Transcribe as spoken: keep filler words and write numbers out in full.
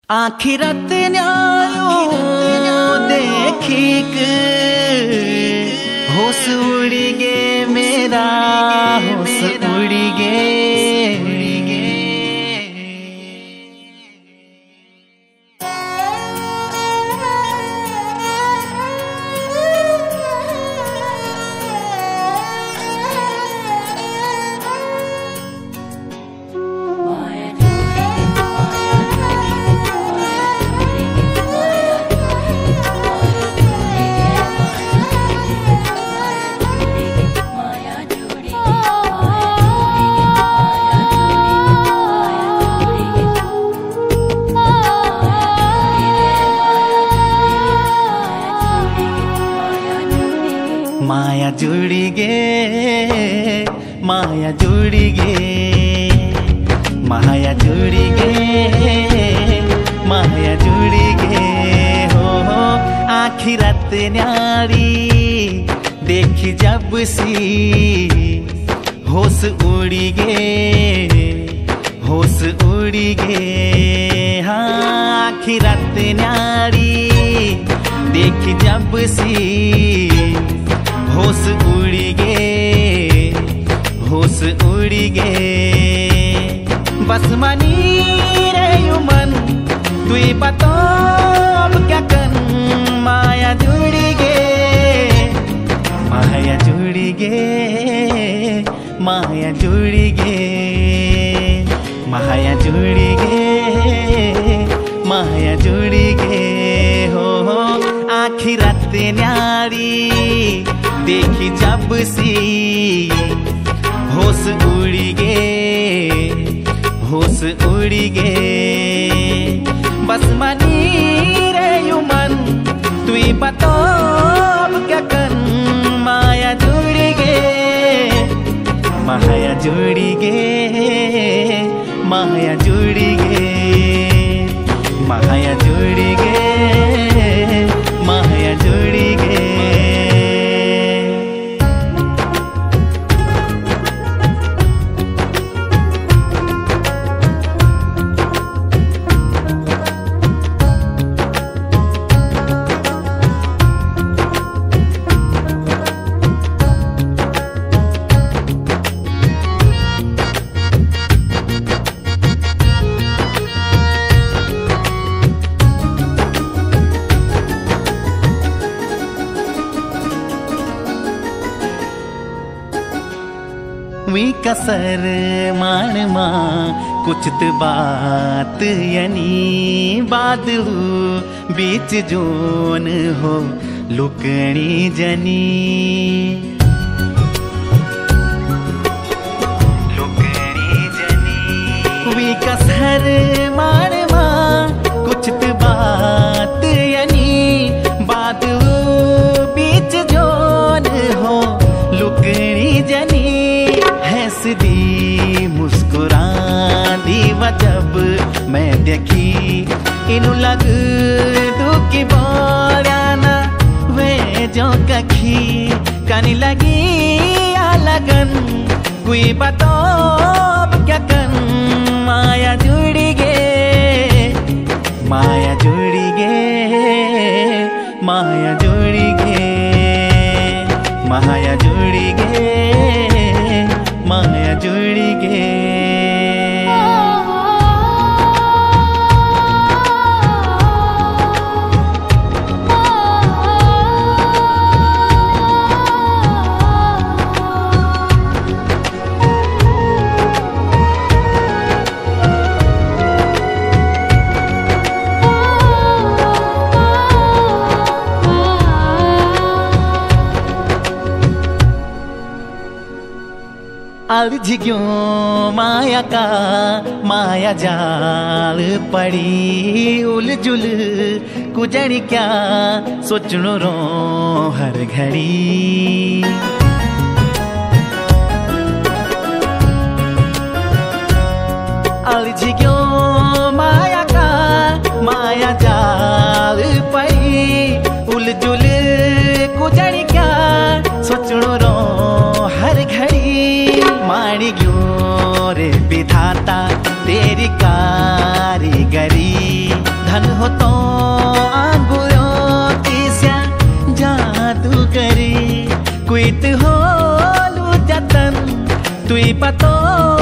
आखिरत न्यायो देखिक होश उड़ गे मेरा होश उड़ गे। माया जुड़ी गे माया जुड़ी गे माया जुड़ी गे माया जुड़ी गे हो हो आखिरत न्यारी देखी जब सी होश उड़ी गे होश उड़ी गे। हाँ आखिरत न्यारी देखी जब सी होश उड़ी गे होश उड़ी गे। बस मनी रे युमन तुई बतो अब क्या कन माया जुड़ी गे माया जुड़ी गे माया जुड़ी गे माया जुड़ी गे माया जुड़ी गे हो हो आखिरत न्यारी देखी जब सी होश उड़ी गे होश उड़ी गे। बस मनी रे युमन तुई बतो अब क्या कर माया जुड़ी गे माया जुड़ी गे माया जुड़ी गे माया जुड़ी गे माया जुड़ी गे। वी कसर मान मां कुछ तो बात यानी बादलू बीच जोन हो लुकनी जनी लुकनी जनी। वी कसर मान मां कुछ तो बात यानी बादलू बीच जोन हो लुकनी जनी। दी मुस्कुरा दी जब मैं देखी इनु लग दुखी बोराना वे जो कखी कनी लगी आ लगन कोई बतो क्या कन माया जुड़ी गे माया जुड़ी गे माया जुड़ी गे माया जुड़ी गे माया जुड़ी गे। अलझ क्यों माया का माया जाल पड़ी उलझुल कुजड़ क्या सोचनो रो हर घड़ी। अलझ क्यों माया का माया जाल पड़ी उलझुल कुजड़ क्या सोचनो रो हर घड़ी। मारी ग्यो रे विधाता तेरी कारीगरी हन हो तो आंगुरो किस्या जादू करी कुइत हो लू जतन तुई पतो